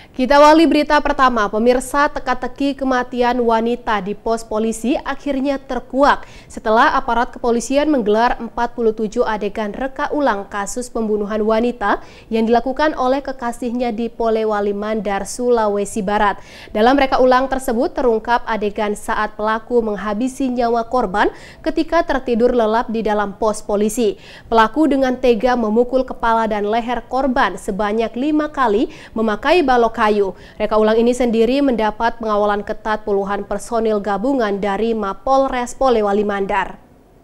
Kita awali berita pertama, pemirsa, teka-teki kematian wanita di pos polisi akhirnya terkuak setelah aparat kepolisian menggelar 47 adegan reka ulang kasus pembunuhan wanita yang dilakukan oleh kekasihnya di Polewali Mandar, Sulawesi Barat. Dalam reka ulang tersebut terungkap adegan saat pelaku menghabisi nyawa korban ketika tertidur lelap di dalam pos polisi. Pelaku dengan tega memukul kepala dan leher korban sebanyak 5 kali memakai balok kayu. Reka ulang ini sendiri mendapat pengawalan ketat puluhan personil gabungan dari Mapolres Polewali Mandar.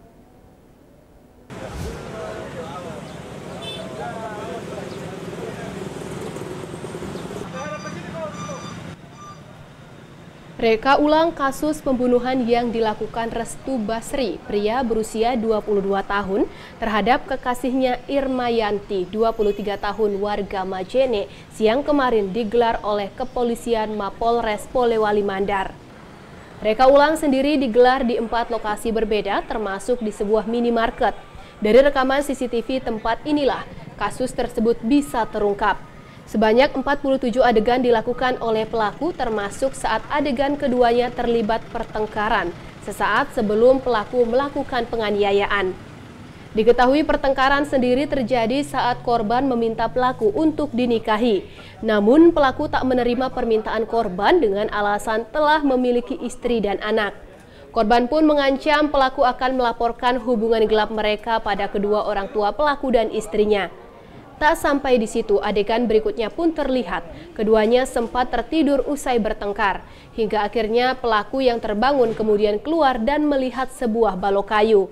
Reka ulang kasus pembunuhan yang dilakukan Restu Basri, pria berusia 22 tahun, terhadap kekasihnya Irmayanti, 23 tahun warga Majene, siang kemarin digelar oleh kepolisian Mapolres Polewali Mandar. Reka ulang sendiri digelar di 4 lokasi berbeda, termasuk di sebuah minimarket. Dari rekaman CCTV tempat inilah, kasus tersebut bisa terungkap. Sebanyak 47 adegan dilakukan oleh pelaku termasuk saat adegan keduanya terlibat pertengkaran sesaat sebelum pelaku melakukan penganiayaan. Diketahui pertengkaran sendiri terjadi saat korban meminta pelaku untuk dinikahi. Namun pelaku tak menerima permintaan korban dengan alasan telah memiliki istri dan anak. Korban pun mengancam pelaku akan melaporkan hubungan gelap mereka pada kedua orang tua pelaku dan istrinya. Tak sampai di situ, adegan berikutnya pun terlihat. Keduanya sempat tertidur usai bertengkar. Hingga akhirnya pelaku yang terbangun kemudian keluar dan melihat sebuah balok kayu.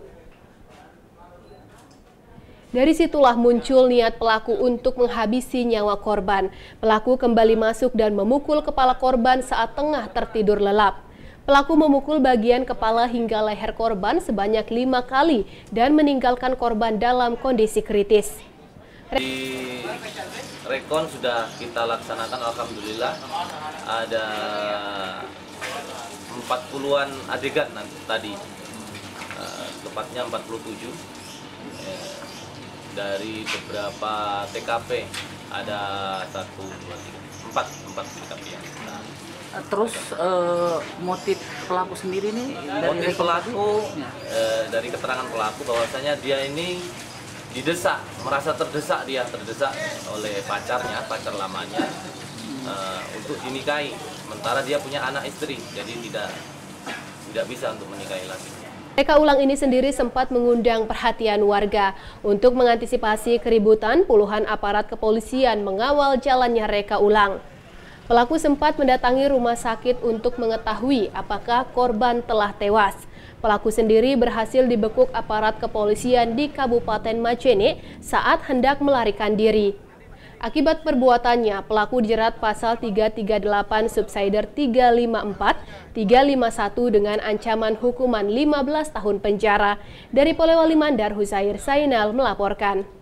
Dari situlah muncul niat pelaku untuk menghabisi nyawa korban. Pelaku kembali masuk dan memukul kepala korban saat tengah tertidur lelap. Pelaku memukul bagian kepala hingga leher korban sebanyak 5 kali dan meninggalkan korban dalam kondisi kritis. Di rekon sudah kita laksanakan, alhamdulillah ada 40-an adegan tadi, tepatnya 47 dari beberapa TKP, ada 1, 2, 3, 4 TKP ya. Terus motif pelaku sendiri nih? Motif pelaku dari keterangan pelaku bahwasanya dia ini didesak, merasa terdesak oleh pacar lamanya untuk dinikahi. Sementara dia punya anak istri, jadi tidak bisa untuk menikahi lagi. Reka ulang ini sendiri sempat mengundang perhatian warga. Untuk mengantisipasi keributan, puluhan aparat kepolisian mengawal jalannya reka ulang. Pelaku sempat mendatangi rumah sakit untuk mengetahui apakah korban telah tewas. Pelaku sendiri berhasil dibekuk aparat kepolisian di Kabupaten Majene saat hendak melarikan diri. Akibat perbuatannya, pelaku dijerat pasal 338 subsider 354, 351 dengan ancaman hukuman 15 tahun penjara. Dari Polewali Mandar, Husair Sainal melaporkan.